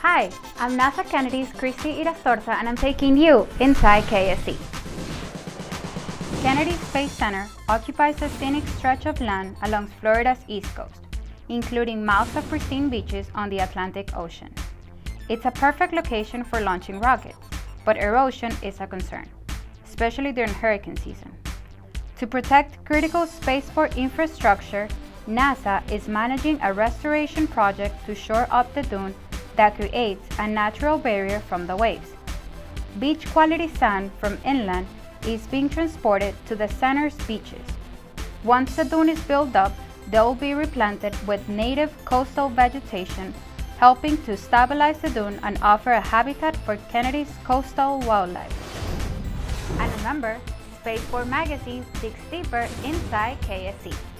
Hi, I'm NASA Kennedy's Christy Irastorza and I'm taking you inside KSC. Kennedy Space Center occupies a scenic stretch of land along Florida's east coast, including miles of pristine beaches on the Atlantic Ocean. It's a perfect location for launching rockets, but erosion is a concern, especially during hurricane season. To protect critical spaceport infrastructure, NASA is managing a restoration project to shore up the dune that creates a natural barrier from the waves. Beach-quality sand from inland is being transported to the center's beaches. Once the dune is built up, they will be replanted with native coastal vegetation, helping to stabilize the dune and offer a habitat for Kennedy's coastal wildlife. And remember, Spaceport Magazine digs deeper inside KSC.